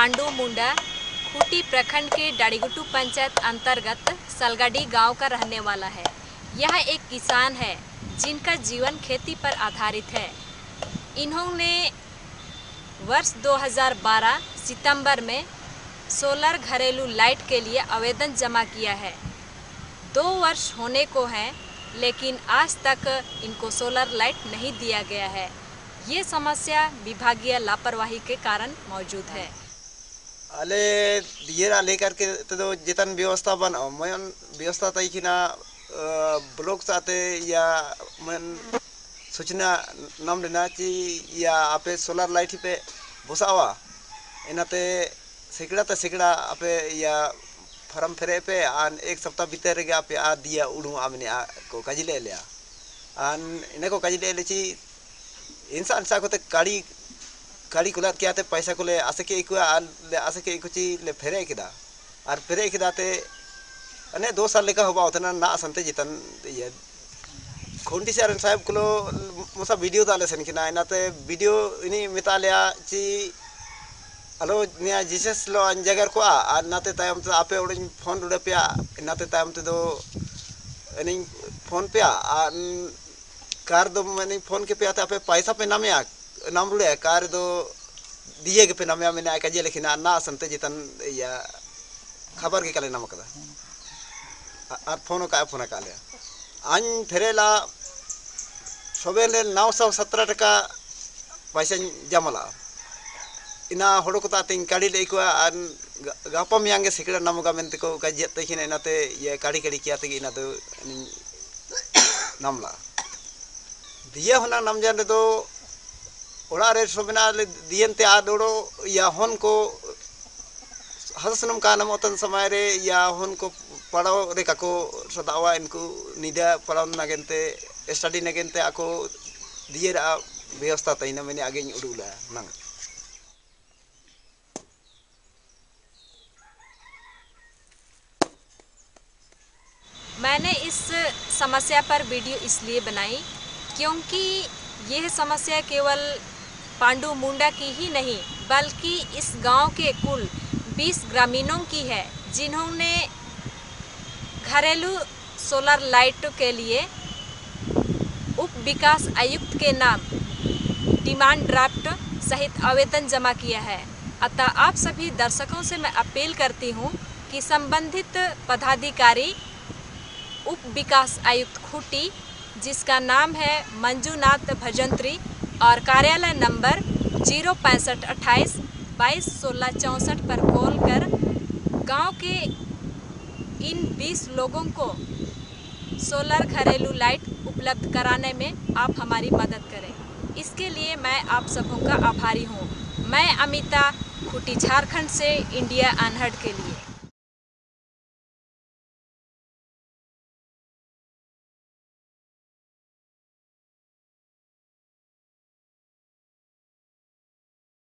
पांडु मुंडा खूंटी प्रखंड के डाड़ीगुटू पंचायत अंतर्गत सलगाड़ी गांव का रहने वाला है। यह एक किसान है जिनका जीवन खेती पर आधारित है। इन्होंने वर्ष 2012 सितंबर में सोलर घरेलू लाइट के लिए आवेदन जमा किया है। 2 वर्ष होने को हैं, लेकिन आज तक इनको सोलर लाइट नहीं दिया गया है। ये समस्या विभागीय लापरवाही के कारण मौजूद है। अले दिएरा लेकर के तो जितन व्यवस्था बन मन व्यवस्था तई किना ब्लॉक साथे या मन सूचना नाम लेना ची या आपे सोलर लाइट पे बसावा इनाते सिकड़ा आपे या फॉर्म फेरे पे आन 1 सप्ताह भीतर गे आपे आ दिया उडू आमने को काजिले लिया आन इने को काजिले लेची इंसान सा को ते गाड़ी कुलात किया ते पैसा को ले आसे के इकुची ले फेरे किदा और फेरे किदा ते अने 2 साल लेका होबा उतना ना संते जितन ये खुंटी सारन साहब को मुसा वीडियो दाले सन किना इनाते वीडियो इनी मितालिया ची अलो निया जिसेस लो अंजगर को आ नाते तायम ते आपे ओडिन फोन उडे पिया इनाते तायम ते दो इनी फोन पिया कार दो मैंने फोन के पे आते आपे पैसा पे नाम रुड़े कार दो दिए के पे नाम मैंने आका जे लेकिन ना संते जितन या खबर के कले नाम कदा और फोन का ले आन फेरेला सबेले 917 टका पैसा जमला इना हड़ो को ताते काड़ी ले को गापा मियांगे सिकड़ा नामगा मेनते को का जेते खिना इनाते ये काड़ी किया ते इना तो नामला दिया होना नाम जाने तो ओड़ा रे सोबना ले दियनते आडोड़ो या होन को हसनम का नमोतन समय रे या होन को पढ़ाओ रे काको सदावा इनको निदा पढ़ाओ नगेंते स्टडी नगेंते आको दिए रा व्यवस्था तइना मैंने आगे उड़ूला नंग। मैंने इस समस्या पर वीडियो इसलिए बनाई क्योंकि यह समस्या केवल पांडु मुंडा की ही नहीं बल्कि इस गांव के कुल 20 ग्रामीणों की है, जिन्होंने घरेलू सोलर लाइट के लिए उप विकास आयुक्त के नाम डिमांड ड्राफ्ट सहित आवेदन जमा किया है। अतः आप सभी दर्शकों से मैं अपील करती हूं कि संबंधित पदाधिकारी उप विकास आयुक्त खूंटी, जिसका नाम है मंजूनाथ भजंत्री और कार्यालय नंबर 06528 22 16 64 पर कॉल कर गांव के इन 20 लोगों को सोलर घरेलू लाइट उपलब्ध कराने में आप हमारी मदद करें। इसके लिए मैं आप सबों का आभारी हूं। मैं अमिता, खूंटी झारखंड से इंडिया अनहर्ड के लिए।